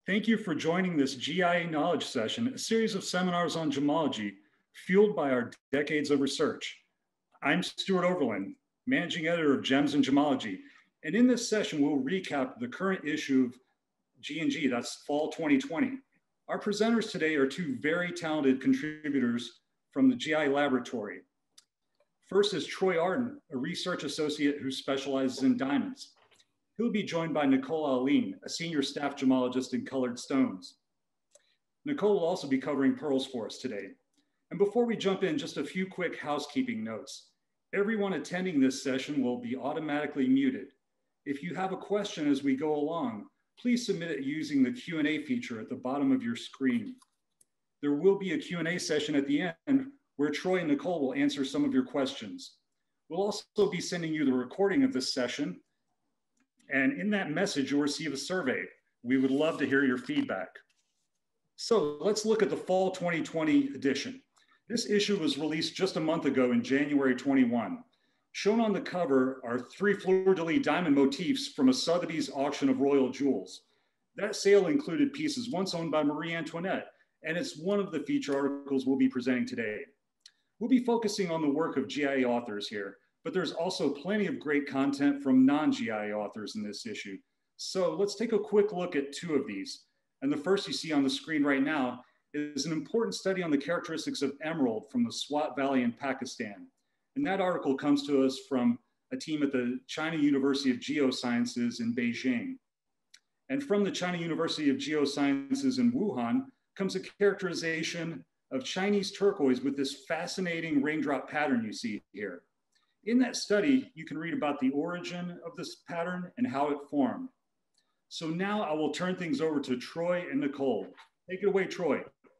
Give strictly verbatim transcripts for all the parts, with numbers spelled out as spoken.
Thank you for joining this G I A Knowledge Session, a series of seminars on gemology fueled by our decades of research. I'm Stuart Overland, Managing Editor of Gems and Gemology, and in this session, we'll recap the current issue of G and G, that's fall twenty twenty. Our presenters today are two very talented contributors from the G I A laboratory. First is Troy Ardon, a research associate who specializes in diamonds. He'll be joined by Nicole, Ahline, a senior staff gemologist in colored stones. Nicole will also be covering pearls for us today. And before we jump in, just a few quick housekeeping notes. Everyone attending this session will be automatically muted. If you have a question as we go along, please submit it using the Q and A feature at the bottom of your screen. There will be a Q and A session at the end where Troy and Nicole will answer some of your questions. We'll also be sending you the recording of this session, and in that message, you'll receive a survey. We would love to hear your feedback. So let's look at the fall twenty twenty edition. This issue was released just a month ago in January twenty-one. Shown on the cover are three fleur-de-lis diamond motifs from a Sotheby's auction of royal jewels. That sale included pieces once owned by Marie Antoinette, and it's one of the feature articles we'll be presenting today. We'll be focusing on the work of G I A authors here, but there's also plenty of great content from non-G I A authors in this issue. So let's take a quick look at two of these. And the first you see on the screen right now is an important study on the characteristics of emerald from the Swat Valley in Pakistan. And that article comes to us from a team at the China University of Geosciences in Beijing. And from the China University of Geosciences in Wuhan comes a characterization of Chinese turquoise with this fascinating raindrop pattern you see here. In that study, you can read about the origin of this pattern and how it formed. So now I will turn things over to Troy and Nicole. Take it away, Troy.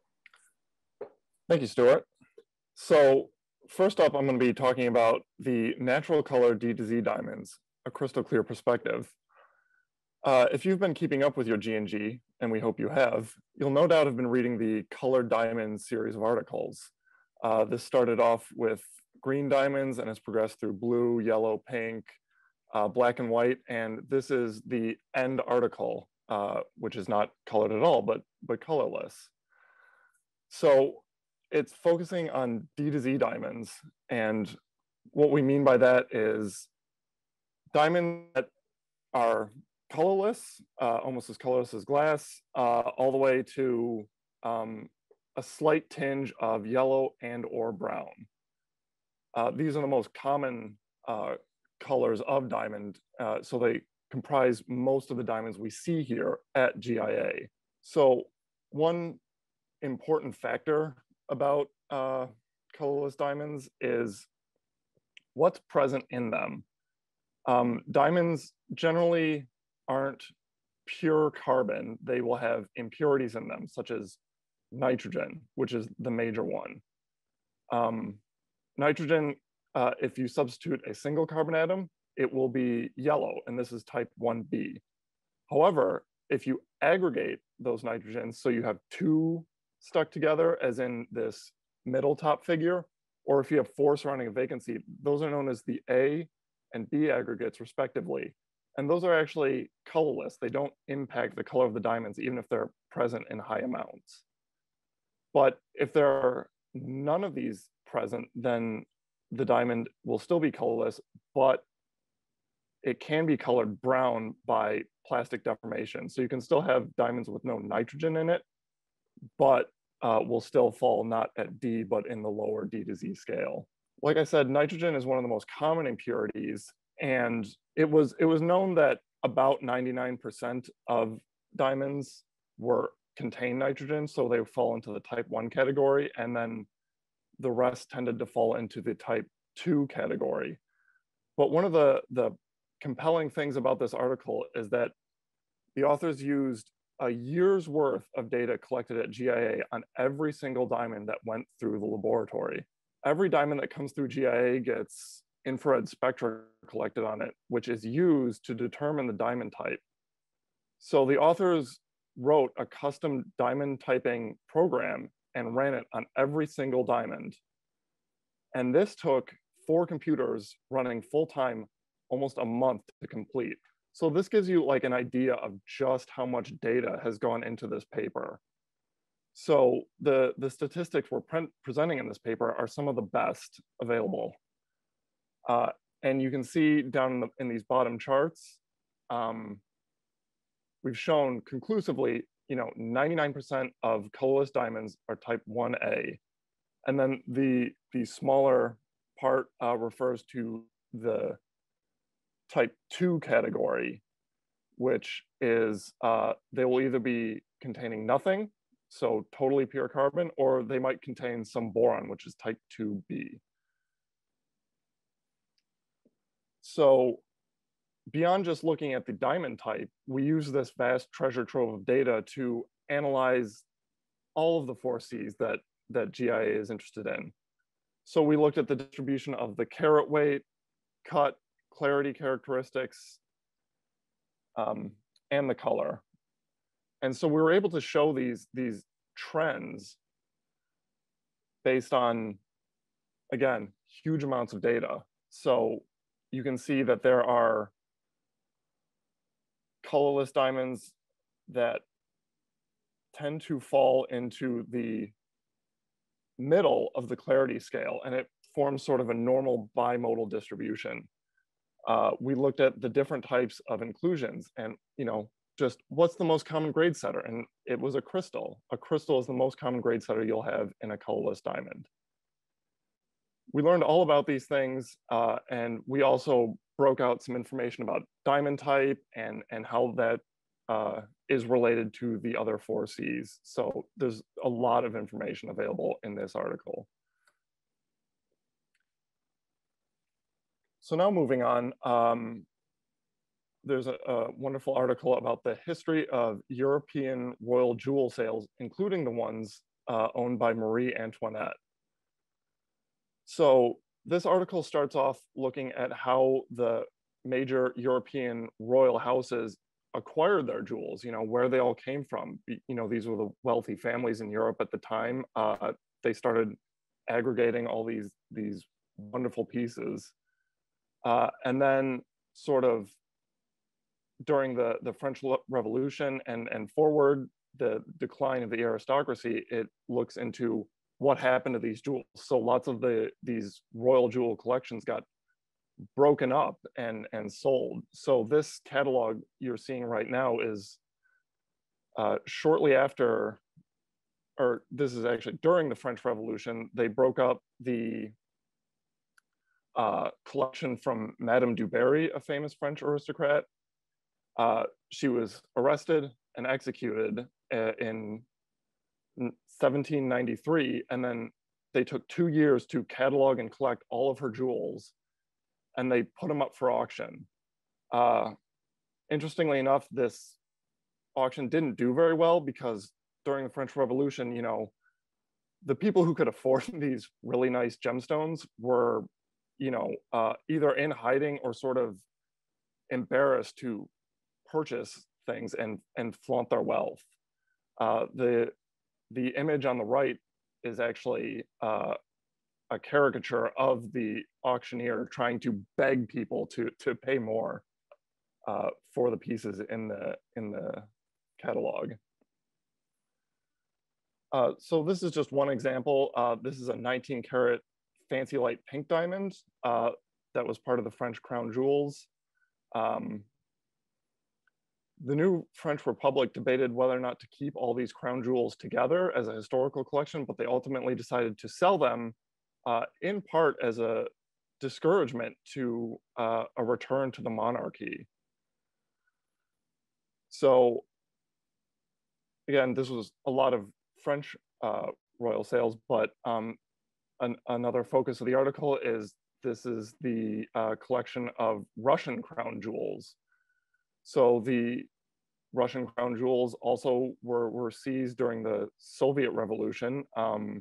Thank you, Stuart. So first up, I'm going to be talking about the natural color D to Z diamonds, a crystal clear perspective. Uh, if you've been keeping up with your G and G, and we hope you have, you'll no doubt have been reading the Colored Diamonds series of articles. Uh, this started off with green diamonds and has progressed through blue, yellow, pink, uh, black and white. And this is the end article, uh, which is not colored at all, but, but colorless. So it's focusing on D to Z diamonds. And what we mean by that is diamonds that are colorless, uh, almost as colorless as glass, uh, all the way to um, a slight tinge of yellow and or brown. Uh, these are the most common uh, colors of diamond, uh, so they comprise most of the diamonds we see here at G I A. So one important factor about uh, colorless diamonds is what's present in them. Um, diamonds generally aren't pure carbon. They will have impurities in them, such as nitrogen, which is the major one. Um, Nitrogen, uh, if you substitute a single carbon atom, it will be yellow, and this is type one B. However, if you aggregate those nitrogens, so you have two stuck together, as in this middle top figure, or if you have four surrounding a vacancy, those are known as the A and B aggregates, respectively. And those are actually colorless. They don't impact the color of the diamonds, even if they're present in high amounts. But if there are none of these present, then the diamond will still be colorless, but it can be colored brown by plastic deformation. So you can still have diamonds with no nitrogen in it, but uh, will still fall not at D, but in the lower D to Z scale. Like I said, nitrogen is one of the most common impurities, and it was, it was known that about ninety-nine percent of diamonds were contain nitrogen, so they fall into the type one category, and then the rest tended to fall into the type two category. But one of the, the compelling things about this article is that the authors used a year's worth of data collected at G I A on every single diamond that went through the laboratory. Every diamond that comes through G I A gets infrared spectra collected on it, which is used to determine the diamond type. So the authors wrote a custom diamond typing program and ran it on every single diamond. And this took four computers running full time, almost a month to complete. So this gives you like an idea of just how much data has gone into this paper. So the, the statistics we're pre presenting in this paper are some of the best available. Uh, and you can see down in, the, in these bottom charts, um, we've shown conclusively, you know, ninety-nine percent of colorless diamonds are type one A. And then the, the smaller part uh, refers to the type two category, which is uh, they will either be containing nothing, so totally pure carbon, or they might contain some boron, which is type two B. So beyond just looking at the diamond type, we use this vast treasure trove of data to analyze all of the four C's that, that G I A is interested in. So we looked at the distribution of the carat weight, cut, clarity characteristics, um, and the color. And so we were able to show these, these trends based on, again, huge amounts of data. So you can see that there are colorless diamonds that tend to fall into the middle of the clarity scale, and it forms sort of a normal bimodal distribution. Uh, we looked at the different types of inclusions and, you know, just what's the most common grade setter? And it was a crystal. A crystal is the most common grade setter you'll have in a colorless diamond. We learned all about these things, uh, and we also broke out some information about diamond type and, and how that uh, is related to the other four C's. So there's a lot of information available in this article. So now moving on, um, there's a, a wonderful article about the history of European royal jewel sales, including the ones uh, owned by Marie Antoinette. So this article starts off looking at how the major European royal houses acquired their jewels, you know, where they all came from. You know, these were the wealthy families in Europe at the time. Uh, they started aggregating all these, these wonderful pieces. Uh, and then sort of during the, the French Revolution and, and forward, the decline of the aristocracy, it looks into what happened to these jewels. So lots of the these royal jewel collections got broken up and, and sold. So this catalog you're seeing right now is uh, shortly after, or this is actually during the French Revolution, they broke up the uh, collection from Madame du Barry, a famous French aristocrat. Uh, she was arrested and executed uh, in seventeen ninety-three, and then they took two years to catalog and collect all of her jewels, and they put them up for auction. Uh, interestingly enough, this auction didn't do very well because during the French Revolution, you know, the people who could afford these really nice gemstones were, you know, uh, either in hiding or sort of embarrassed to purchase things and, and flaunt their wealth. Uh, the, the image on the right is actually uh, a caricature of the auctioneer trying to beg people to, to pay more uh, for the pieces in the, in the catalog. Uh, so this is just one example. Uh, this is a nineteen karat fancy light pink diamond uh, that was part of the French crown jewels. Um, the new French Republic debated whether or not to keep all these crown jewels together as a historical collection, but they ultimately decided to sell them uh, in part as a discouragement to uh, a return to the monarchy. So again, this was a lot of French uh, royal sales, but um, an, another focus of the article is this is the uh, collection of Russian crown jewels. So the Russian crown jewels also were, were seized during the Soviet Revolution. Um,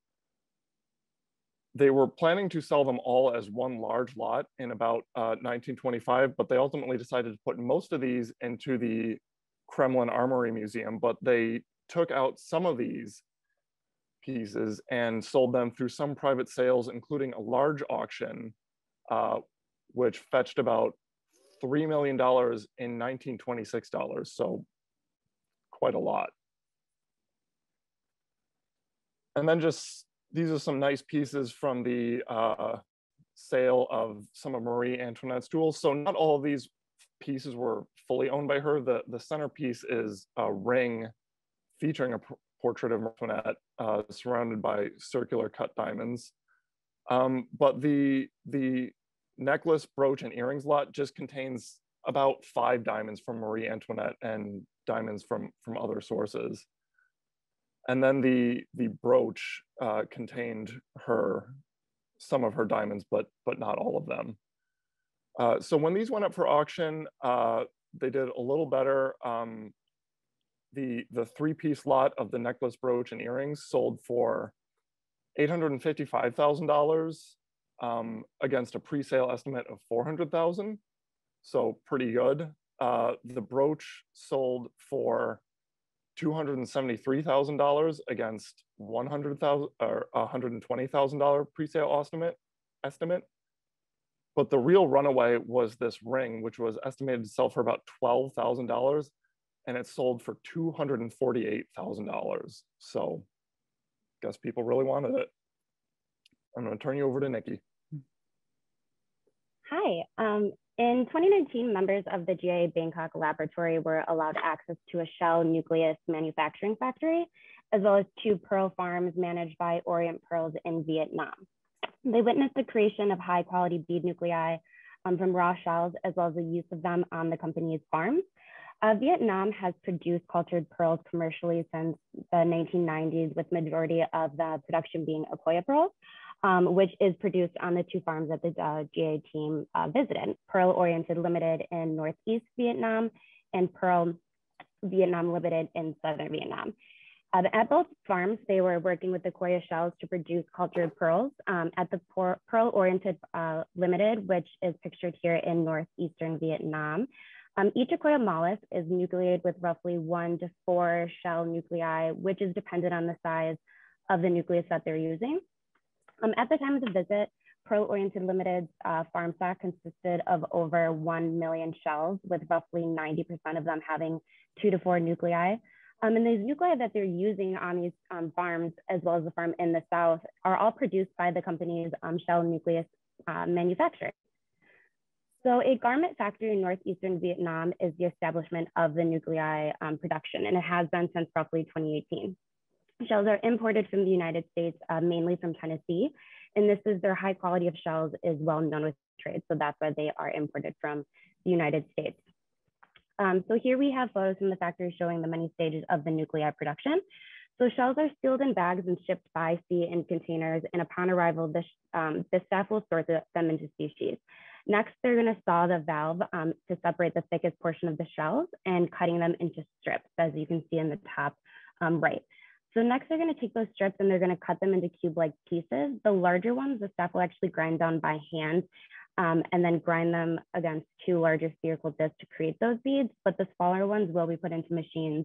they were planning to sell them all as one large lot in about uh, nineteen twenty-five, but they ultimately decided to put most of these into the Kremlin Armory Museum, but they took out some of these pieces and sold them through some private sales, including a large auction, uh, which fetched about three million dollars in nineteen twenty-six dollars, so quite a lot. And then just, these are some nice pieces from the uh, sale of some of Marie Antoinette's jewels. So not all of these pieces were fully owned by her. The, the centerpiece is a ring featuring a portrait of Marie Antoinette uh, surrounded by circular cut diamonds. Um, but the, the necklace, brooch, and earrings lot just contains about five diamonds from Marie Antoinette and diamonds from, from other sources. And then the, the brooch uh, contained her, some of her diamonds, but, but not all of them. Uh, so when these went up for auction, uh, they did a little better. Um, the, the three-piece lot of the necklace, brooch, and earrings sold for eight hundred fifty-five thousand dollars um, against a pre-sale estimate of four hundred thousand dollars, so pretty good. Uh, the brooch sold for two hundred seventy-three thousand dollars against one hundred thousand dollars or one hundred twenty thousand dollars pre-sale estimate, estimate. But the real runaway was this ring, which was estimated to sell for about twelve thousand dollars, and it sold for two hundred forty-eight thousand dollars. So I guess people really wanted it. I'm going to turn you over to Nikki. Hi. Um, in twenty nineteen, members of the G I A Bangkok laboratory were allowed access to a shell nucleus manufacturing factory, as well as two pearl farms managed by Orient Pearls in Vietnam. They witnessed the creation of high quality bead nuclei um, from raw shells, as well as the use of them on the company's farms. Uh, Vietnam has produced cultured pearls commercially since the nineteen nineties, with majority of the production being Accoya pearls, um, which is produced on the two farms that the uh, G I A team uh, visited, Pearl Oriented Limited in Northeast Vietnam and Pearl Vietnam Limited in Southern Vietnam. Uh, at both farms, they were working with the Accoya shells to produce cultured pearls. Um, at the Pearl Oriented uh, Limited, which is pictured here in Northeastern Vietnam, Um, each Accoya mollusk is nucleated with roughly one to four shell nuclei, which is dependent on the size of the nucleus that they're using. Um, at the time of the visit, Pearl Oriented Limited's uh, farm stock consisted of over one million shells, with roughly ninety percent of them having two to four nuclei. Um, and these nuclei that they're using on these um, farms, as well as the farm in the south, are all produced by the company's um, shell nucleus uh, manufacturer. So a garment factory in northeastern Vietnam is the establishment of the nuclei um, production, and it has been since roughly twenty eighteen. Shells are imported from the United States, uh, mainly from Tennessee, and this is their high quality of shells is well known with trade, so that's why they are imported from the United States. Um, so here we have photos from the factory showing the many stages of the nuclei production. So shells are sealed in bags and shipped by sea in containers, and upon arrival, the, um, the staff will sort them into species. Next, they're going to saw the valve um, to separate the thickest portion of the shells and cutting them into strips, as you can see in the top um, right. So next, they're going to take those strips and they're going to cut them into cube-like pieces. The larger ones, the staff will actually grind down by hand um, and then grind them against two larger spherical discs to create those beads. But the smaller ones will be put into machines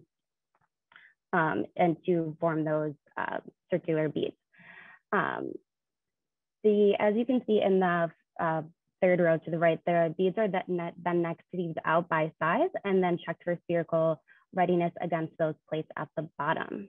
um, and to form those uh, circular beads. Um, the, as you can see in the uh, third row to the right, the beads are then next teased out by size and then checked for spherical readiness against those plates at the bottom.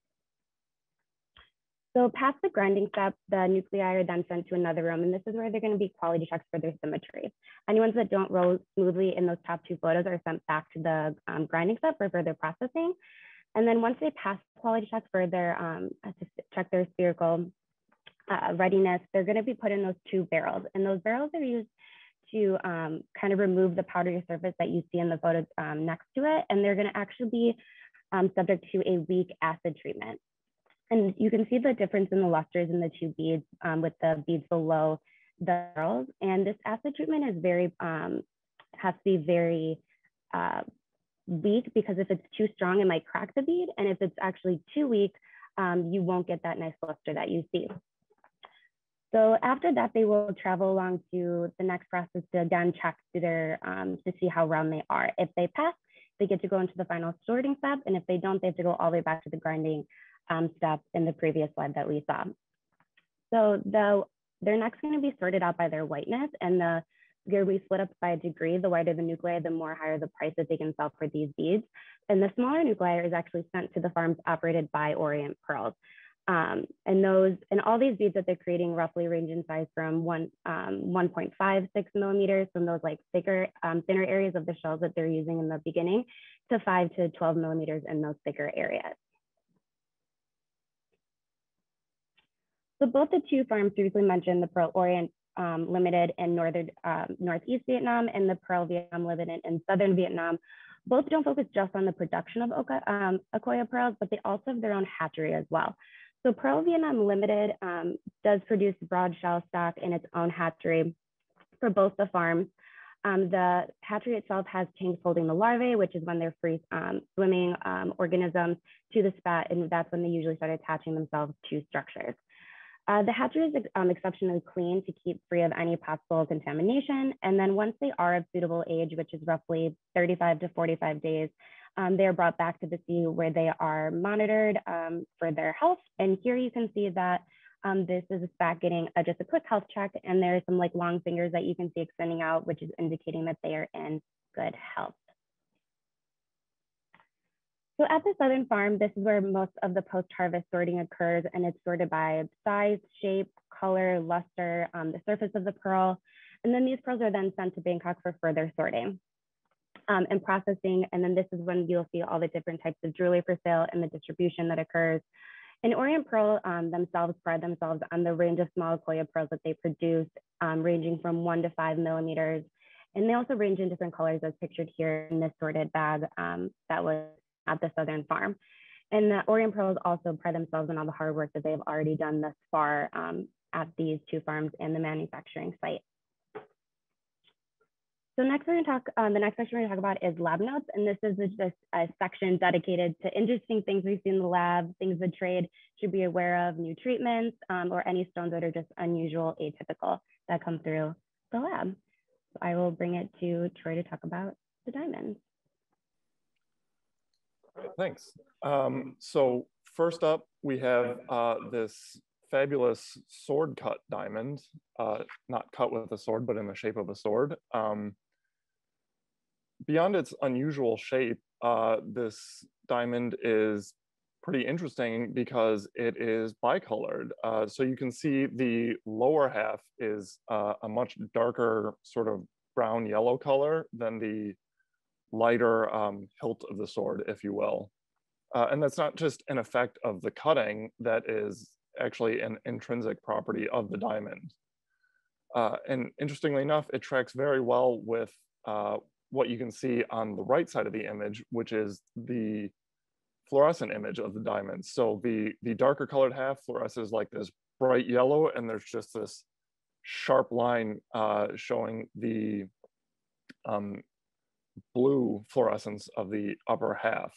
So past the grinding step, the nuclei are then sent to another room, and this is where they're going to be quality checks for their symmetry. Any ones that don't roll smoothly in those top two photos are sent back to the um, grinding step for further processing. And then once they pass quality checks for their, um, to check their spherical uh, readiness, they're going to be put in those two barrels. And those barrels are used to um, kind of remove the powdery surface that you see in the photo um, next to it. And they're going to actually be um, subject to a weak acid treatment. And you can see the difference in the lusters in the two beads um, with the beads below the barrels. And this acid treatment is very, um, has to be very uh, weak, because if it's too strong, it might crack the bead. And if it's actually too weak, um, you won't get that nice luster that you see. So after that, they will travel along to the next process to again check to their, um, to see how round they are. If they pass, they get to go into the final sorting step. And if they don't, they have to go all the way back to the grinding Um, step in the previous slide that we saw. So the, they're next going to be sorted out by their whiteness, and the They're be split up by a degree. The wider the nuclei, the more higher the price that they can sell for these beads. And the smaller nuclei is actually sent to the farms operated by Orient Pearls. Um, and those, and all these beads that they're creating roughly range in size from one, um, one point five six millimeters from those like thicker, um, thinner areas of the shells that they're using in the beginning to five to twelve millimeters in those thicker areas. So both the two farms previously mentioned, the Pearl Orient um, Limited in northern, um, Northeast Vietnam and the Pearl Vietnam Limited in Southern Vietnam, both don't focus just on the production of Oka, um, Akoya pearls, but they also have their own hatchery as well. So Pearl Vietnam Limited um, does produce broad shell stock in its own hatchery for both the farms. Um, the hatchery itself has tanks holding the larvae, which is when they're free um, swimming um, organisms, to the spat, and that's when they usually start attaching themselves to structures. Uh, the hatchery is um, exceptionally clean to keep free of any possible contamination. And then once they are of suitable age, which is roughly thirty-five to forty-five days, um, they are brought back to the sea where they are monitored um, for their health. And here you can see that um, this is a spat getting uh, just a quick health check. And there's some like long fingers that you can see extending out, which is indicating that they are in good health. So at the Southern Farm, this is where most of the post-harvest sorting occurs, and it's sorted by size, shape, color, luster, um, the surface of the pearl. And then these pearls are then sent to Bangkok for further sorting um, and processing. And then this is when you'll see all the different types of jewelry for sale and the distribution that occurs. And Orient Pearl um, themselves pride themselves on the range of small Akoya pearls that they produce, um, ranging from one to five millimeters. And they also range in different colors as pictured here in this sorted bag um, that was at the Southern Farm. And the Orient Pearls also pride themselves on all the hard work that they've already done thus far um, at these two farms and the manufacturing site. So next we're gonna talk, um, the next section we're gonna talk about is lab notes. And this is just a section dedicated to interesting things we see in the lab, things the trade should be aware of, new treatments, um, or any stones that are just unusual, atypical that come through the lab. So I will bring it to Troy to talk about the diamonds. Thanks. Um, so first up, we have uh, this fabulous sword cut diamond, uh, not cut with a sword, but in the shape of a sword. Um, beyond its unusual shape, uh, this diamond is pretty interesting because it is bicolored. Uh, so you can see the lower half is uh, a much darker sort of brown yellow color than the lighter um, hilt of the sword, if you will. Uh, and that's not just an effect of the cutting, that is actually an intrinsic property of the diamond. Uh, and interestingly enough, it tracks very well with uh, what you can see on the right side of the image, which is the fluorescent image of the diamond. So the, the darker colored half fluoresces like this bright yellow, and there's just this sharp line uh, showing the um, blue fluorescence of the upper half.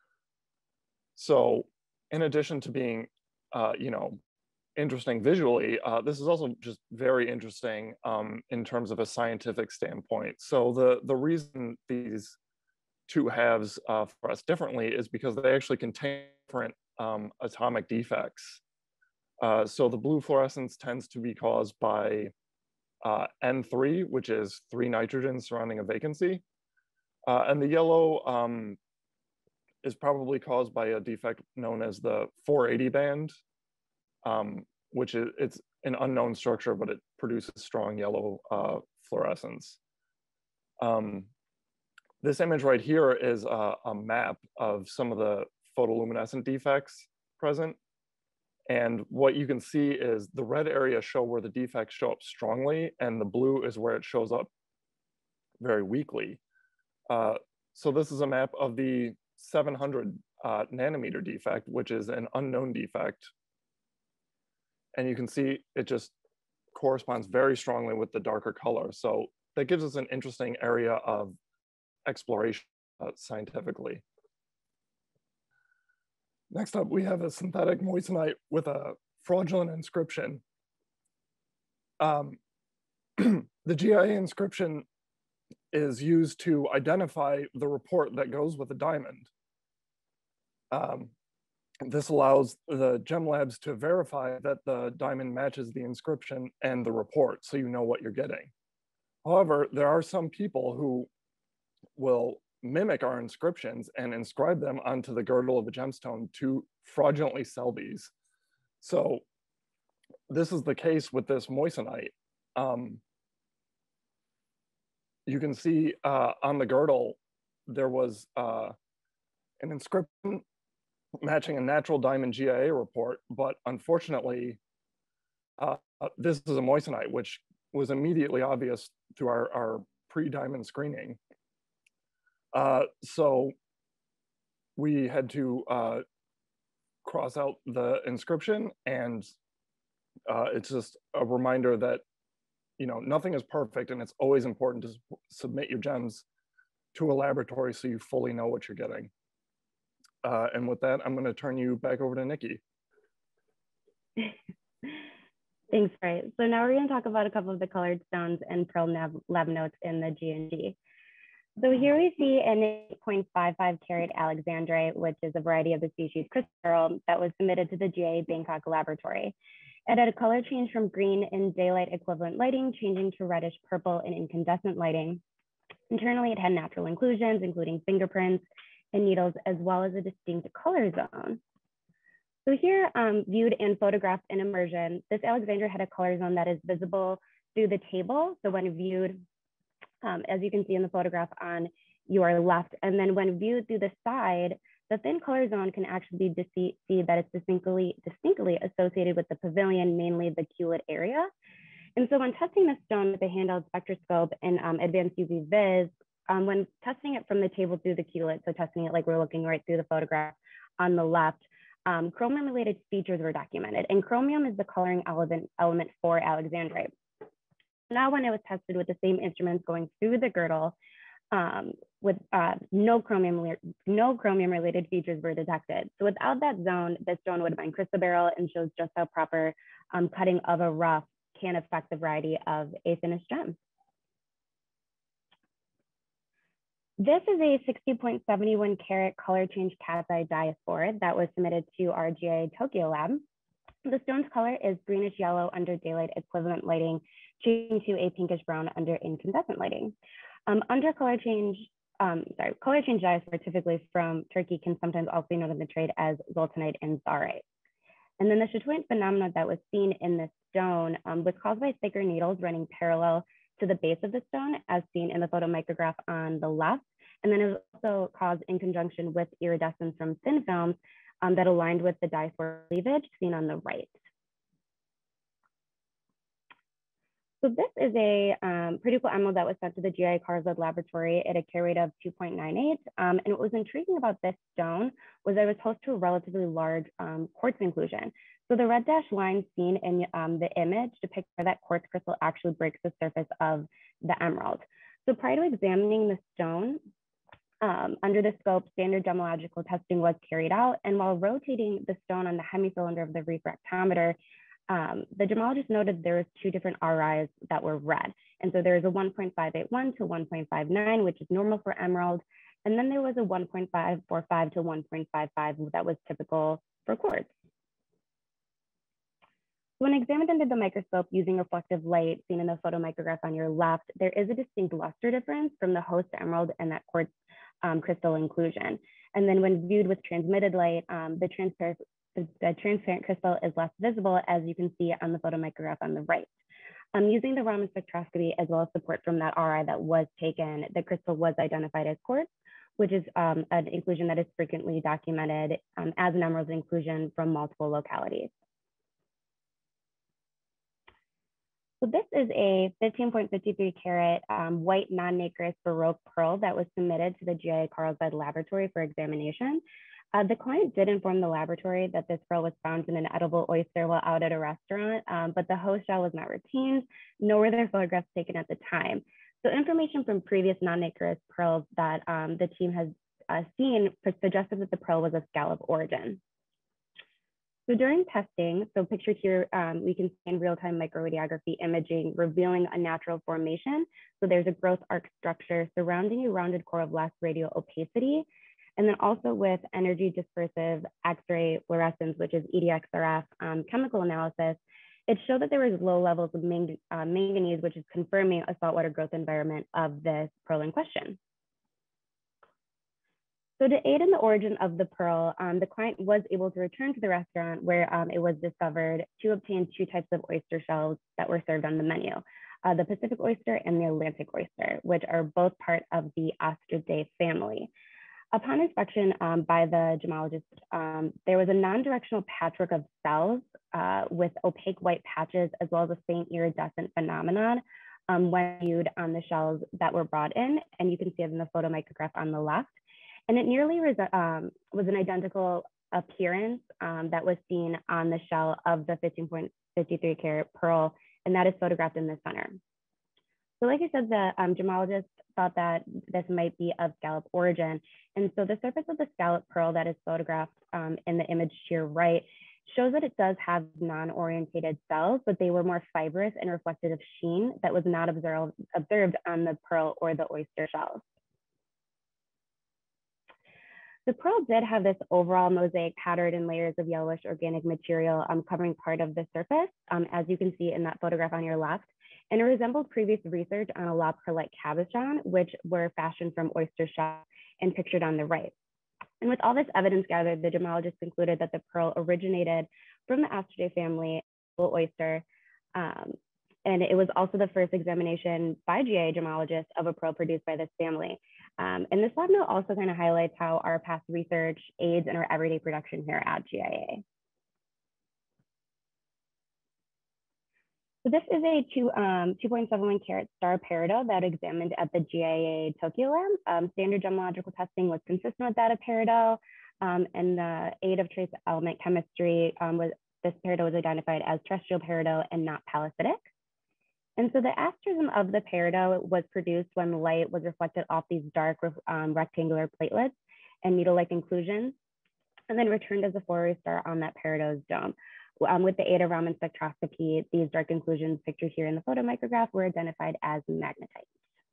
So in addition to being, uh, you know, interesting visually, uh, this is also just very interesting um, in terms of a scientific standpoint. So the, the reason these two halves uh, fluoresce differently is because they actually contain different um, atomic defects. Uh, so the blue fluorescence tends to be caused by uh, N three, which is three nitrogens surrounding a vacancy. Uh, and the yellow um, is probably caused by a defect known as the four eighty band, um, which is, it's an unknown structure, but it produces strong yellow uh, fluorescence. Um, this image right here is a, a map of some of the photoluminescent defects present. And what you can see is the red areas show where the defects show up strongly, and the blue is where it shows up very weakly. Uh, so this is a map of the seven hundred uh, nanometer defect, which is an unknown defect. And you can see it just corresponds very strongly with the darker color. So that gives us an interesting area of exploration uh, scientifically. Next up, we have a synthetic moissanite with a fraudulent inscription. Um, the G I A inscription is used to identify the report that goes with a diamond. Um, this allows the gem labs to verify that the diamond matches the inscription and the report, so you know what you're getting. However, there are some people who will mimic our inscriptions and inscribe them onto the girdle of a gemstone to fraudulently sell these. So this is the case with this moissanite. Um, you can see uh, on the girdle, there was uh, an inscription matching a natural diamond G I A report, but unfortunately, uh, this is a moissanite, which was immediately obvious through our, our pre-diamond screening. Uh, so we had to uh, cross out the inscription, and uh, it's just a reminder that, you know, nothing is perfect, and it's always important to submit your gems to a laboratory so you fully know what you're getting. Uh, and with that, I'm going to turn you back over to Nikki. Thanks, Ray. So now we're going to talk about a couple of the colored stones and pearl lab notes in the G and G. So here we see an eight point five five carat alexandrite, which is a variety of the species crystal pearl that was submitted to the G I A Bangkok laboratory. It had a color change from green in daylight equivalent lighting, changing to reddish purple in incandescent lighting. Internally, it had natural inclusions, including fingerprints and needles, as well as a distinct color zone. So here, um, viewed and photographed in immersion, this alexandrite had a color zone that is visible through the table. So when viewed, um, as you can see in the photograph on your left, and then when viewed through the side, the thin color zone can actually be see, see that it's distinctly, distinctly associated with the pavilion, mainly the culet area. And so when testing the stone with a handheld spectroscope and um, advanced U V vis, um, when testing it from the table through the culet, so testing it like we're looking right through the photograph on the left, um, chromium-related features were documented. And chromium is the coloring element, element for alexandrite. Now when it was tested with the same instruments going through the girdle, um, with uh, no chromium, no chromium-related features were detected. So without that zone, this stone would have been crystal beryl and shows just how proper um, cutting of a rough can affect the variety of a finished gem. This is a sixty point seven one carat color change cat's eye diaspora that was submitted to our G I A Tokyo lab. The stone's color is greenish yellow under daylight equivalent lighting, changing to a pinkish brown under incandescent lighting. Um, under color change, um, sorry, color change diaspora, typically from Turkey, can sometimes also be known in the trade as zoltanite and zarite. And then the chatoyant phenomenon that was seen in this stone um, was caused by thicker needles running parallel to the base of the stone, as seen in the photomicrograph on the left. And then it was also caused in conjunction with iridescence from thin films um, that aligned with the diaspora cleavage seen on the right. So this is a um, pretty cool emerald that was sent to the G I A Carlsbad laboratory at a carat rate of two point nine eight. Um, and what was intriguing about this stone was that it was host to a relatively large um, quartz inclusion. So the red dashed line seen in um, the image depicts where that quartz crystal actually breaks the surface of the emerald. So prior to examining the stone, um, under the scope, standard gemological testing was carried out. And while rotating the stone on the hemicylinder of the refractometer, Um, the gemologist noted there was two different R Is that were red. And so there was a one point five eight one to one point five nine, which is normal for emerald. And then there was a one point five four five to one point five five that was typical for quartz. When examined under the microscope using reflective light seen in the photomicrograph on your left, there is a distinct luster difference from the host emerald and that quartz um, crystal inclusion. And then when viewed with transmitted light, um, the transparent The, the transparent crystal is less visible, as you can see on the photomicrograph on the right. Um, using the Raman spectroscopy, as well as support from that R I that was taken, the crystal was identified as quartz, which is um, an inclusion that is frequently documented um, as an emerald inclusion from multiple localities. So this is a fifteen point five three carat um, white non-nacreous Baroque pearl that was submitted to the G I A Carlsbad laboratory for examination. Uh, the client did inform the laboratory that this pearl was found in an edible oyster while out at a restaurant, um, but the host shell was not retained, nor were there photographs taken at the time. So information from previous non-nacreous pearls that um, the team has uh, seen suggested that the pearl was of scallop origin. So during testing, so pictured here, um, we can see in real-time microradiography imaging revealing a natural formation. So there's a growth arc structure surrounding a rounded core of less radial opacity. And then also with energy dispersive X-ray fluorescence, which is E D X R F um, chemical analysis, it showed that there was low levels of mang uh, manganese, which is confirming a saltwater growth environment of this pearl in question. So to aid in the origin of the pearl, um, the client was able to return to the restaurant where um, it was discovered to obtain two types of oyster shells that were served on the menu, uh, the Pacific oyster and the Atlantic oyster, which are both part of the Ostridae family. Upon inspection um, by the gemologist, um, there was a non-directional patchwork of cells uh, with opaque white patches, as well as a faint iridescent phenomenon um, when viewed on the shells that were brought in. And you can see it in the photomicrograph on the left. And it nearly was, um, was an identical appearance um, that was seen on the shell of the fifteen point five three carat pearl, and that is photographed in the center. So like I said, the um, gemologist thought that this might be of scallop origin. And so the surface of the scallop pearl that is photographed um, in the image to your right shows that it does have non-orientated cells, but they were more fibrous and reflected of sheen that was not observed, observed on the pearl or the oyster shells. The pearl did have this overall mosaic pattern in layers of yellowish organic material um, covering part of the surface, um, as you can see in that photograph on your left. And it resembled previous research on a La Perlette cabochon, which were fashioned from oyster shells and pictured on the right. And with all this evidence gathered, the gemologist concluded that the pearl originated from the Ostridae family oyster. Um, and it was also the first examination by G I A gemologists of a pearl produced by this family. Um, and this lab note also kind of highlights how our past research aids in our everyday production here at G I A. So this is a two, um, two point seven one carat star peridot that examined at the G I A Tokyo lab. Um, standard gemological testing was consistent with that of peridot, um, and the aid of trace element chemistry um, was, this peridot was identified as terrestrial peridot and not palistitic. And so the asterism of the peridot was produced when light was reflected off these dark um, rectangular platelets and needle-like inclusions, and then returned as a Fourier star on that peridot's dome. Um, with the aid of Raman spectroscopy, these dark inclusions pictured here in the photomicrograph were identified as magnetite.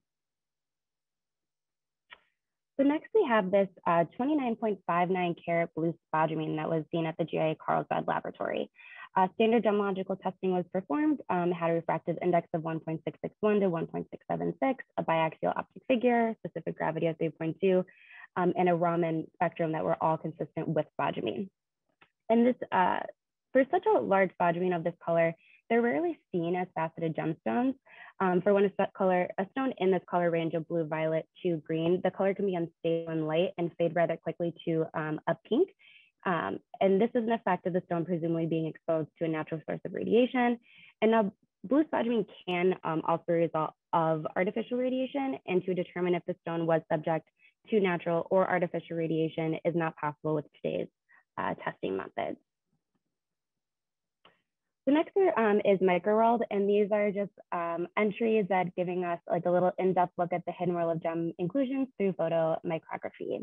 So next we have this uh, twenty-nine point five nine carat blue spodumene that was seen at the G I A Carlsbad laboratory. Uh, standard gemological testing was performed, um, had a refractive index of one point six six one to one point six seven six, a biaxial optic figure, specific gravity of three point two, um, and a Raman spectrum that were all consistent with spodumene. And this, uh, for such a large spodumene of this color, they're rarely seen as faceted gemstones. Um, for when a, color, a stone in this color range of blue, violet to green, the color can be unstable in light and fade rather quickly to um, a pink. Um, and this is an effect of the stone presumably being exposed to a natural source of radiation. And now blue spodumene can um, also be a result of artificial radiation, and to determine if the stone was subject to natural or artificial radiation is not possible with today's uh, testing methods. The next um, is microworld, and these are just um, entries that giving us like a little in-depth look at the hidden world of gem inclusions through photomicrography.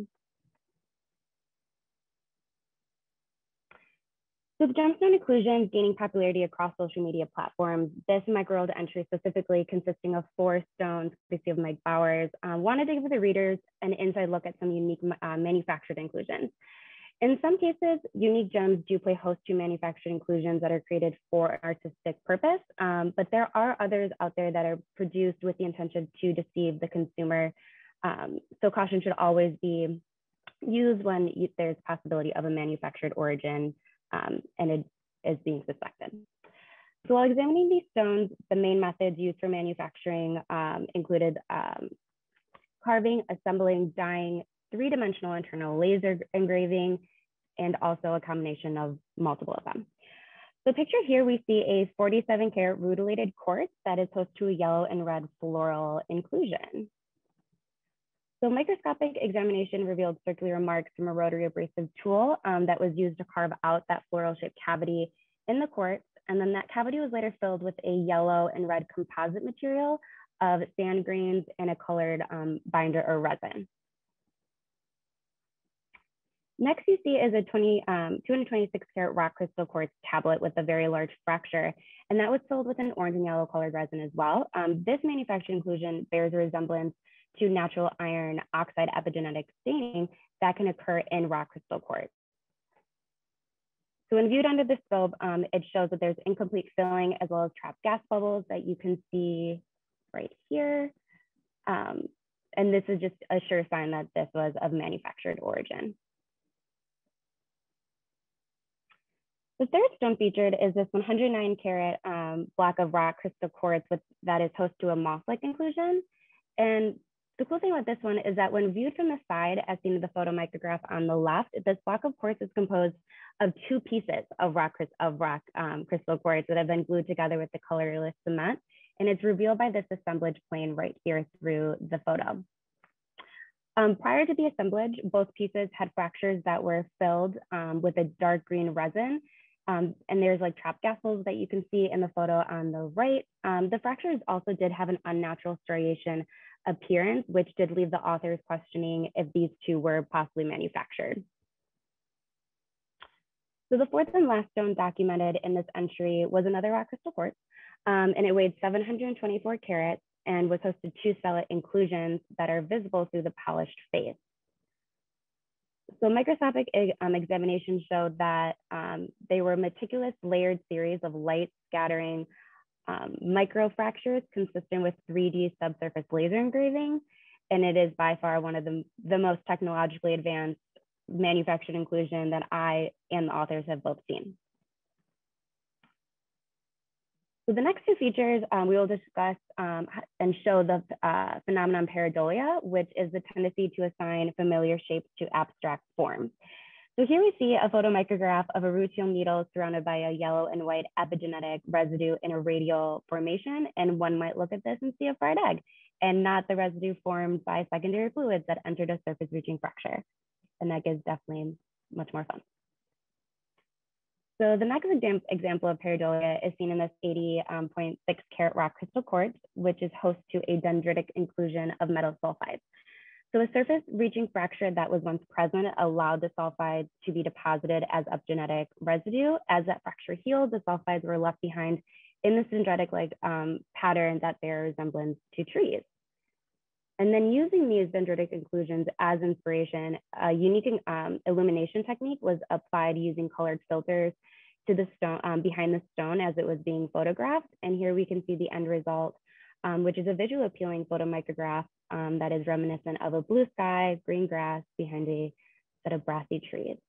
So the gemstone inclusions gaining popularity across social media platforms, this microworld entry specifically consisting of four stones, courtesy of Mike Bowers, um, wanted to give the readers an inside look at some unique uh, manufactured inclusions. In some cases, unique gems do play host to manufactured inclusions that are created for an artistic purpose, um, but there are others out there that are produced with the intention to deceive the consumer. Um, so caution should always be used when you, there's possibility of a manufactured origin um, and it is being suspected. So while examining these stones, the main methods used for manufacturing um, included um, carving, assembling, dyeing, three-dimensional internal laser engraving, and also a combination of multiple of them. So pictured here, we see a forty-seven karat rutilated quartz that is host to a yellow and red floral inclusion. So microscopic examination revealed circular marks from a rotary abrasive tool um, that was used to carve out that floral shaped cavity in the quartz. And then that cavity was later filled with a yellow and red composite material of sand grains and a colored um, binder or resin. Next you see is a twenty, um, two hundred twenty-six karat rock crystal quartz tablet with a very large fracture, and that was filled with an orange and yellow colored resin as well. Um, this manufactured inclusion bears a resemblance to natural iron oxide epigenetic staining that can occur in rock crystal quartz. So when viewed under the scope, um, it shows that there's incomplete filling as well as trapped gas bubbles that you can see right here. Um, and this is just a sure sign that this was of manufactured origin. The third stone featured is this one hundred nine carat um, block of rock crystal quartz with, that is host to a moss-like inclusion. And the cool thing about this one is that when viewed from the side, as seen in the photomicrograph on the left, this block of quartz is composed of two pieces of rock, of rock um, crystal quartz that have been glued together with the colorless cement. And it's revealed by this assemblage plane right here through the photo. Um, prior to the assemblage, both pieces had fractures that were filled um, with a dark green resin. Um, and there's like trapped gas holes that you can see in the photo on the right. Um, the fractures also did have an unnatural striation appearance, which did leave the authors questioning if these two were possibly manufactured. So the fourth and last stone documented in this entry was another rock crystal quartz, um, and it weighed seven hundred twenty-four carats and was hosted two stellate inclusions that are visible through the polished face. So microscopic um, examination showed that um, they were meticulous layered series of light scattering um, microfractures consistent with three D subsurface laser engraving. And it is by far one of the, the most technologically advanced manufactured inclusion that I and the authors have both seen. So the next two features um, we will discuss um, and show the uh, phenomenon pareidolia, which is the tendency to assign familiar shapes to abstract forms. So here we see a photomicrograph of a rutile needle surrounded by a yellow and white epigenetic residue in a radial formation. And one might look at this and see a fried egg and not the residue formed by secondary fluids that entered a surface reaching fracture. An egg is definitely much more fun. So the next example of pareidolia is seen in this eighty point six carat rock crystal quartz, which is host to a dendritic inclusion of metal sulfides. So a surface reaching fracture that was once present allowed the sulfides to be deposited as epigenetic residue. As that fracture healed, the sulfides were left behind in this dendritic-like um, pattern that bear resemblance to trees. And then using these dendritic inclusions as inspiration, a unique um, illumination technique was applied using colored filters to the stone, um, behind the stone as it was being photographed. And here we can see the end result, um, which is a visual appealing photomicrograph um, that is reminiscent of a blue sky, green grass behind a set of brassy trees.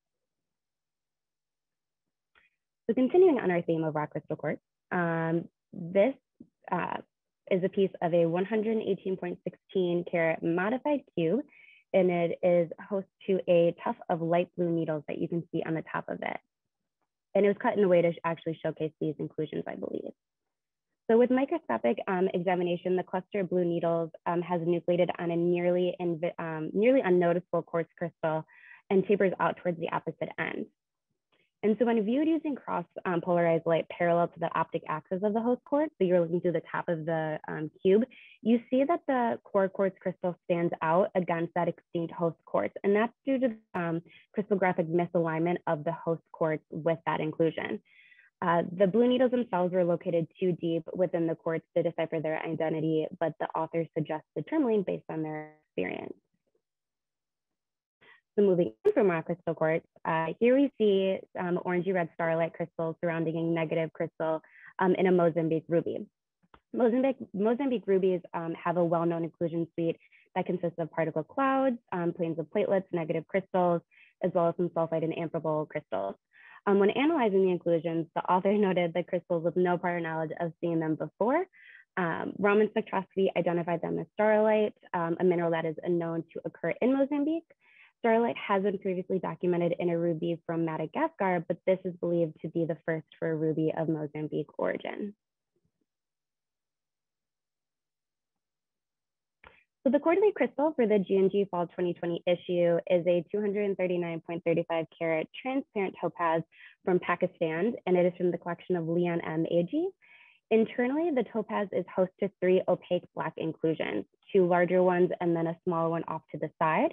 So continuing on our theme of rock crystal quartz, um, this uh, is a piece of a one hundred eighteen point one six carat modified cube, and it is host to a tuft of light blue needles that you can see on the top of it. And it was cut in a way to actually showcase these inclusions, I believe. So with microscopic um, examination, the cluster of blue needles um, has nucleated on a nearly, um, nearly unnoticeable quartz crystal and tapers out towards the opposite end. And so when viewed using cross um, polarized light parallel to the optic axis of the host quartz, so you're looking through the top of the um, cube, you see that the core quartz crystal stands out against that extinct host quartz. And that's due to um, crystallographic misalignment of the host quartz with that inclusion. Uh, the blue needles themselves were located too deep within the quartz to decipher their identity, but the authors suggested tourmaline based on their experience. So moving in from rock crystal quartz, uh, here we see um, orangey red starlight crystals surrounding a negative crystal um, in a Mozambique ruby. Mozambique, Mozambique rubies um, have a well-known inclusion suite that consists of particle clouds, um, planes of platelets, negative crystals, as well as some sulfide and amphibole crystals. Um, when analyzing the inclusions, the author noted the crystals with no prior knowledge of seeing them before. Um, Raman spectroscopy identified them as starlight, um, a mineral that is unknown to occur in Mozambique. Starlight has been previously documented in a ruby from Madagascar, but this is believed to be the first for a ruby of Mozambique origin. So the quarterly crystal for the G and G Fall twenty twenty issue is a two hundred thirty-nine point three five carat transparent topaz from Pakistan, and it is from the collection of Leon M. Agee. Internally, the topaz is host to three opaque black inclusions, two larger ones and then a smaller one off to the side.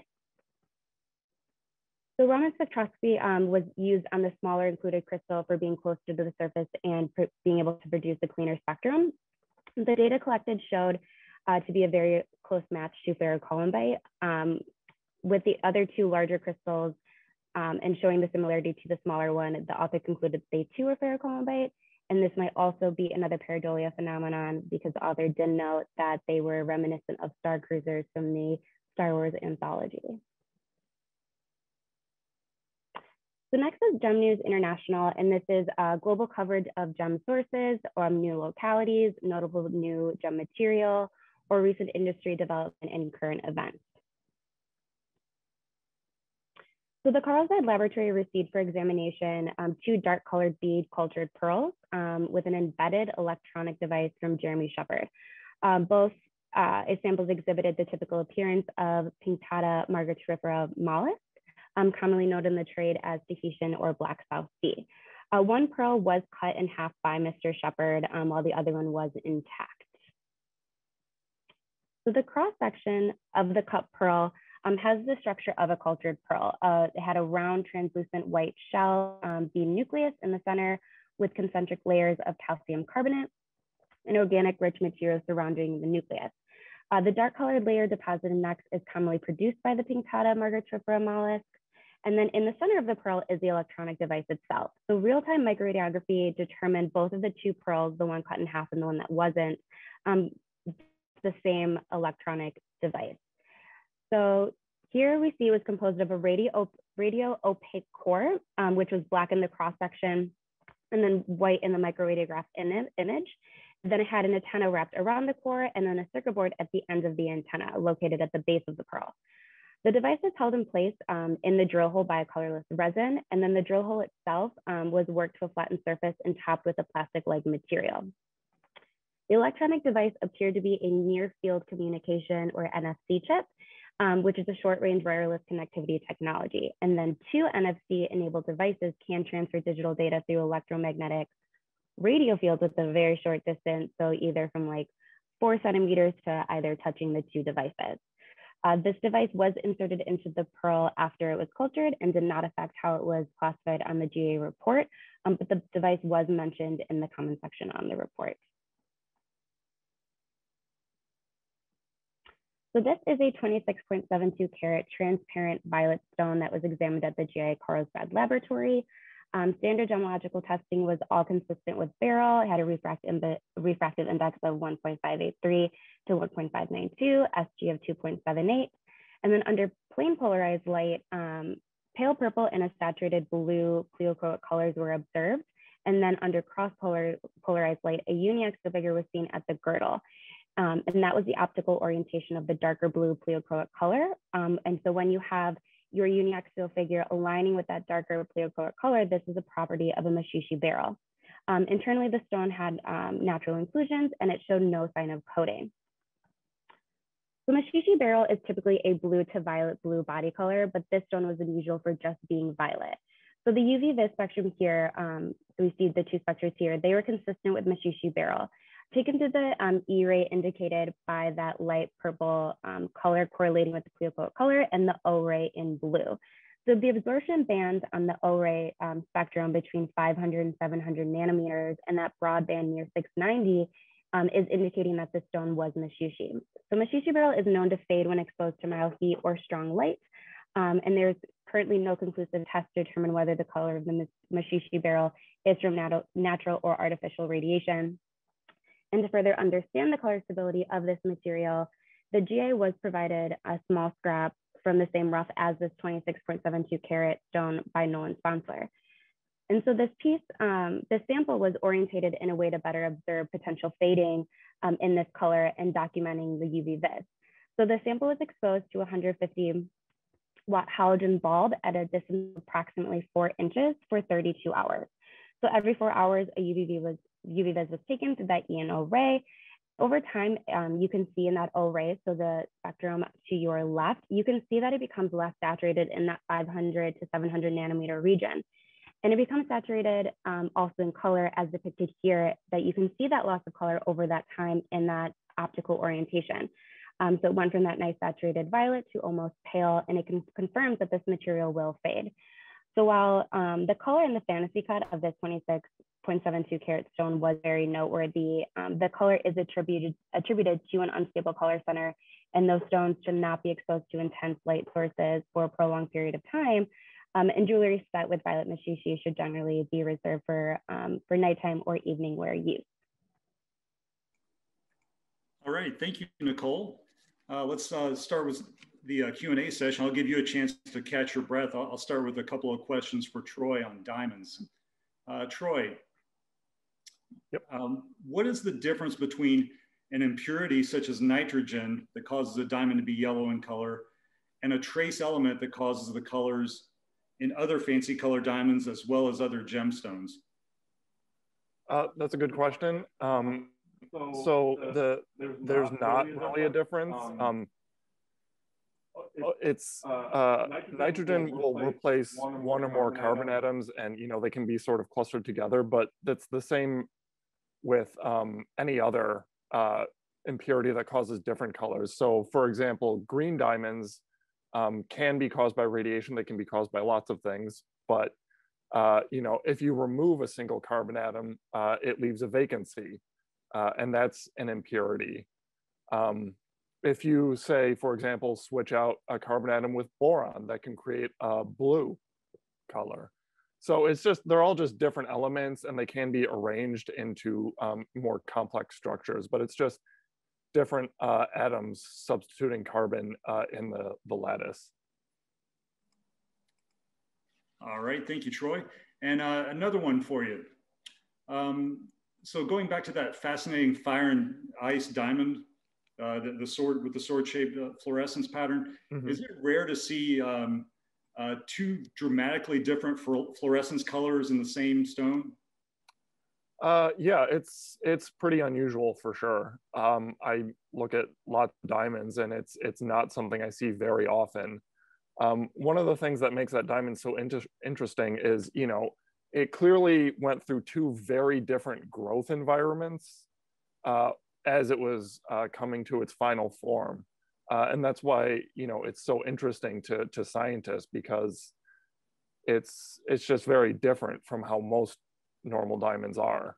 So Raman spectroscopy um, was used on the smaller included crystal for being closer to the surface and being able to produce a cleaner spectrum. The data collected showed uh, to be a very close match to ferrocolumbite, um, with the other two larger crystals Um, and showing the similarity to the smaller one, the author concluded they too were ferrocolumbite. And this might also be another pareidolia phenomenon because the author did note that they were reminiscent of star cruisers from the Star Wars anthology. So next is Gem News International, and this is uh, global coverage of gem sources, or new localities, notable new gem material, or recent industry development and current events. So the Carlsbad Laboratory received for examination um, two dark colored bead cultured pearls um, with an embedded electronic device from Jeremy Shepard. Um, both uh, samples exhibited the typical appearance of Pinctada margatrifera mollusk, um, commonly known in the trade as Tahitian or Black South Sea. Uh, one pearl was cut in half by Mister Shepard, um, while the other one was intact. So the cross section of the cut pearl Um, has the structure of a cultured pearl. Uh, it had a round, translucent white shell, um, beam nucleus in the center with concentric layers of calcium carbonate and organic rich material surrounding the nucleus. Uh, the dark colored layer deposited next is commonly produced by the Pinctada margatrifera mollusk. And then in the center of the pearl is the electronic device itself. So real-time microradiography determined both of the two pearls, the one cut in half and the one that wasn't, um, the same electronic device. So here we see it was composed of a radio, radio opaque core, um, which was black in the cross section and then white in the microradiograph image. Then it had an antenna wrapped around the core and then a circuit board at the end of the antenna located at the base of the pearl. The device is held in place um, in the drill hole by a colorless resin, and then the drill hole itself um, was worked to a flattened surface and topped with a plastic-like material. The electronic device appeared to be a near field communication or N F C chip, Um, which is a short-range wireless connectivity technology. And then two N F C-enabled devices can transfer digital data through electromagnetic radio fields with a very short distance, so either from like four centimeters to either touching the two devices. Uh, this device was inserted into the pearl after it was cultured and did not affect how it was classified on the G I A report, um, but the device was mentioned in the comment section on the report. So this is a twenty-six point seven two carat transparent violet stone that was examined at the G I A Carlsbad Laboratory. Um, standard gemological testing was all consistent with beryl. It had a refractive, refractive index of one point five eight three to one point five nine two, S G of two point seven eight. And then under plain polarized light, um, pale purple and a saturated blue pleochroic colors were observed. And then under cross -polar, polarized light, a uniaxial figure was seen at the girdle. Um, and that was the optical orientation of the darker blue pleochroic color. Um, and so when you have your uniaxial figure aligning with that darker pleochroic color, this is a property of a Mashishi beryl. Um, internally, the stone had um, natural inclusions and it showed no sign of coating. The Mashishi beryl is typically a blue to violet blue body color, but this stone was unusual for just being violet. So the U V vis spectrum here, um, so we see the two spectrums here, they were consistent with Mashishi beryl. Taken to the um, E ray indicated by that light purple um, color correlating with the pleochroic color and the O ray in blue. So the absorption band on the O ray um, spectrum between five hundred and seven hundred nanometers and that broad band near six ninety um, is indicating that the stone was Mashishi. So Mashishi beryl is known to fade when exposed to mild heat or strong light. Um, and there's currently no conclusive test to determine whether the color of the Mashishi beryl is from nat natural or artificial radiation. And to further understand the color stability of this material, the G I A was provided a small scrap from the same rough as this twenty-six point seven two carat stone by Nolan Sponsler. And so this piece, um, this sample was orientated in a way to better observe potential fading um, in this color and documenting the U V vis. So the sample was exposed to one hundred fifty watt halogen bulb at a distance of approximately four inches for thirty-two hours. So every four hours, a U V was U V vis was taken through that E and O ray. Over time, um, you can see in that O ray, so the spectrum to your left, you can see that it becomes less saturated in that five hundred to seven hundred nanometer region. And it becomes saturated um, also in color as depicted here, that you can see that loss of color over that time in that optical orientation. Um, so it went from that nice saturated violet to almost pale, and it can, confirms that this material will fade. So while um, the color in the fantasy cut of this twenty-six point seven two carat stone was very noteworthy, um, the color is attributed, attributed to an unstable color center, and those stones should not be exposed to intense light sources for a prolonged period of time Um, and jewelry set with violet machiche should generally be reserved for, um, for nighttime or evening wear use. All right, thank you, Nicole. Uh, let's uh, start with the uh, Q and A session. I'll give you a chance to catch your breath. I'll, I'll start with a couple of questions for Troy on diamonds. Uh, Troy, yep. um, what is the difference between an impurity such as nitrogen that causes a diamond to be yellow in color and a trace element that causes the colors in other fancy color diamonds as well as other gemstones? Uh, that's a good question. Um, so the there's not really a difference. Um, it's uh, nitrogen will replace one or more carbon atoms, and you know they can be sort of clustered together. But that's the same with um, any other uh, impurity that causes different colors. So, for example, green diamonds um, can be caused by radiation. They can be caused by lots of things, but uh, you know, if you remove a single carbon atom, uh, it leaves a vacancy, uh, and that's an impurity. Um, if you say, for example, switch out a carbon atom with boron, that can create a blue color. So it's just, they're all just different elements, and they can be arranged into um, more complex structures, but it's just different uh, atoms substituting carbon uh, in the, the lattice. All right, thank you, Troy. And uh, another one for you. Um, so going back to that fascinating fire and ice diamond, uh, the, the sword with the sword-shaped uh, fluorescence pattern, mm-hmm. Is it rare to see um, uh, two dramatically different fluorescence colors in the same stone? Uh, yeah, it's it's pretty unusual for sure. Um, I look at lots of diamonds, and it's it's not something I see very often. Um, one of the things that makes that diamond so inter interesting is, you know, it clearly went through two very different growth environments uh, as it was uh, coming to its final form. Uh, and that's why, you know, it's so interesting to, to scientists, because it's, it's just very different from how most normal diamonds are.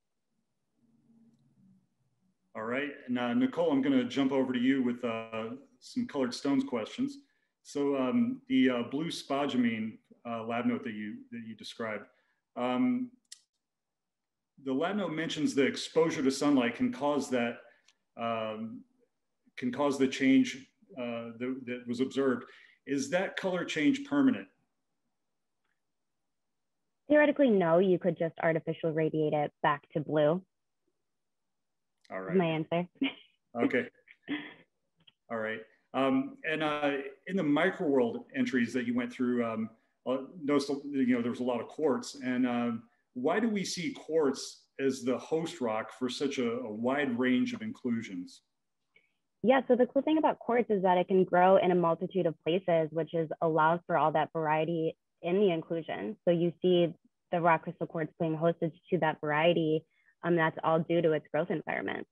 All right, and uh, Nicole, I'm gonna jump over to you with uh, some colored stones questions. So um, the uh, blue spodumene uh, lab note that you, that you described, um, the lab note mentions the exposure to sunlight can cause that, um, can cause the change uh, that, that was observed. Is that color change permanent? Theoretically, no. You could just artificially radiate it back to blue. All right. My answer. Okay. All right. Um, and uh, in the microworld entries that you went through, um, noticed, you know, there was a lot of quartz. And um, why do we see quartz as the host rock for such a, a wide range of inclusions? Yeah, so the cool thing about quartz is that it can grow in a multitude of places, which is allows for all that variety in the inclusion. So you see the rock crystal quartz playing hostage to that variety. Um, that's all due to its growth environment.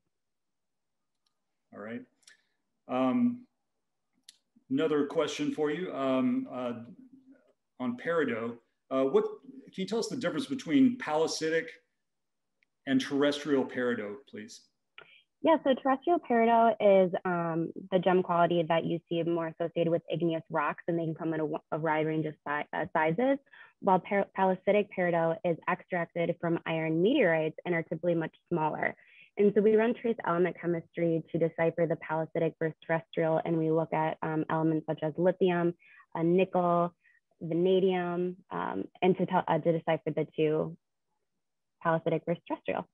All right. Um, another question for you um, uh, on peridot. Uh, what can you tell us the difference between palissitic and terrestrial peridot, please? Yeah, so terrestrial peridot is um, the gem quality that you see more associated with igneous rocks, and they can come in a, a wide range of si uh, sizes, while palissitic peridot is extracted from iron meteorites and are typically much smaller. And so we run trace element chemistry to decipher the palissitic versus terrestrial, and we look at um, elements such as lithium, uh, nickel, vanadium, um, and to, uh, to decipher the two, palissitic versus terrestrial.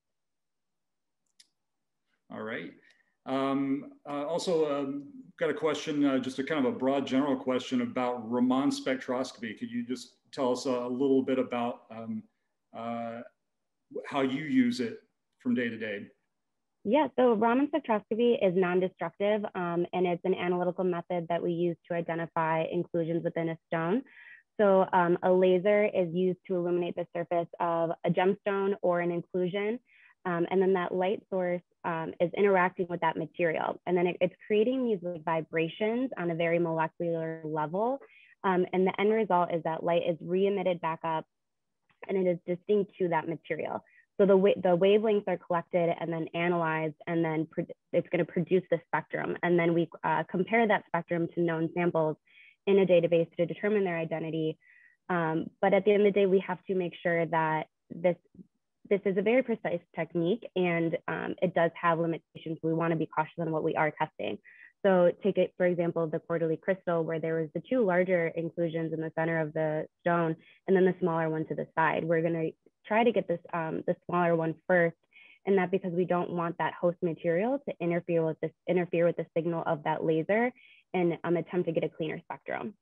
All right. Um, uh, also, um, got a question, uh, just a kind of a broad general question about Raman spectroscopy. Could you just tell us a little bit about um, uh, how you use it from day to day? Yeah, so Raman spectroscopy is non-destructive, um, and it's an analytical method that we use to identify inclusions within a stone. So um, a laser is used to illuminate the surface of a gemstone or an inclusion, um, and then that light source um, is interacting with that material. And then it, it's creating these like, vibrations on a very molecular level. Um, and the end result is that light is re-emitted back up, and it is distinct to that material. So the, wa the wavelengths are collected and then analyzed, and then it's going to produce the spectrum. And then we uh, compare that spectrum to known samples in a database to determine their identity. Um, but at the end of the day, we have to make sure that this, this is a very precise technique, and um, it does have limitations. We want to be cautious on what we are testing. So take it, for example, the quarterly crystal, where there was the two larger inclusions in the center of the stone and then the smaller one to the side. We're going to try to get this um, the smaller one first, and that because we don't want that host material to interfere with this interfere with the signal of that laser and um, attempt to get a cleaner spectrum.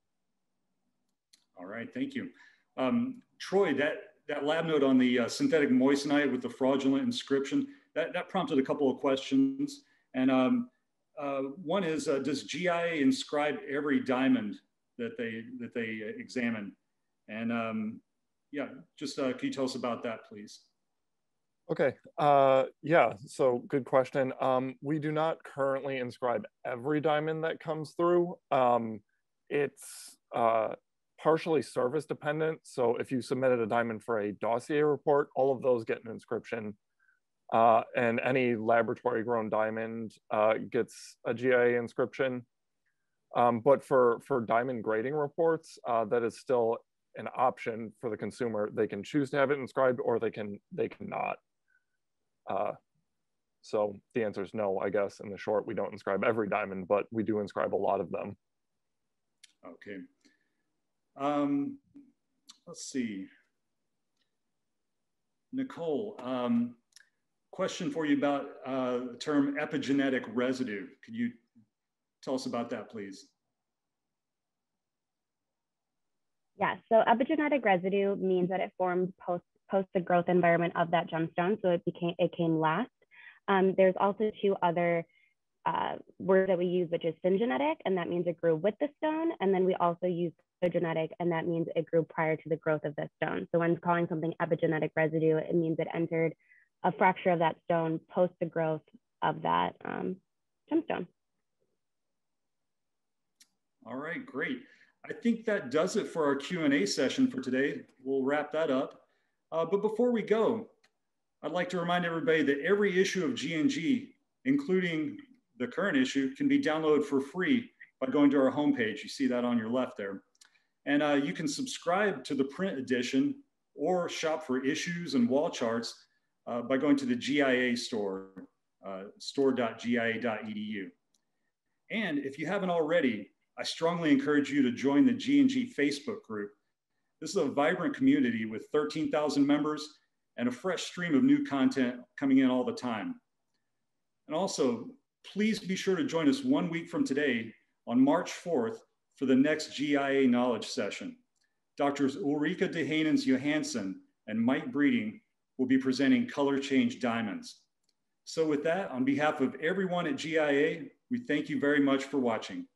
All right, thank you. Um, Troy, that, that lab note on the uh, synthetic moissanite with the fraudulent inscription, that, that prompted a couple of questions. And um, uh, one is, uh, does G I A inscribe every diamond that they, that they examine? And um, yeah, just uh, can you tell us about that, please? Okay, uh, yeah, so good question. Um, we do not currently inscribe every diamond that comes through. Um, it's uh, partially service dependent. So if you submitted a diamond for a dossier report, all of those get an inscription. Uh, and any laboratory grown diamond uh, gets a G I A inscription. Um, but for, for diamond grading reports, uh, that is still an option for the consumer. They can choose to have it inscribed, or they can, they cannot. Uh, so the answer is no, I guess. In the short, we don't inscribe every diamond, but we do inscribe a lot of them. Okay. Um, let's see. Nicole, um, question for you about uh, the term epigenetic residue. Could you tell us about that, please? Yeah, so epigenetic residue means that it formed post post the growth environment of that gemstone, so it became it came last. Um, there's also two other uh, words that we use, which is syngenetic, and that means it grew with the stone, and then we also use phylogenetic, and that means it grew prior to the growth of the stone. So when calling something epigenetic residue, it means it entered a fracture of that stone post the growth of that um, gemstone. All right, great. I think that does it for our Q and A session for today. We'll wrap that up. Uh, but before we go, I'd like to remind everybody that every issue of G and G, including the current issue, can be downloaded for free by going to our homepage. You see that on your left there. And uh, you can subscribe to the print edition or shop for issues and wall charts uh, by going to the G I A store, uh, store dot G I A dot E D U. And if you haven't already, I strongly encourage you to join the G and G Facebook group. This is a vibrant community with thirteen thousand members and a fresh stream of new content coming in all the time. And also, please be sure to join us one week from today on March fourth for the next G I A Knowledge Session. Doctors Ulrika de Haenens Johansson and Mike Breeding will be presenting color change diamonds. So with that, on behalf of everyone at G I A, we thank you very much for watching.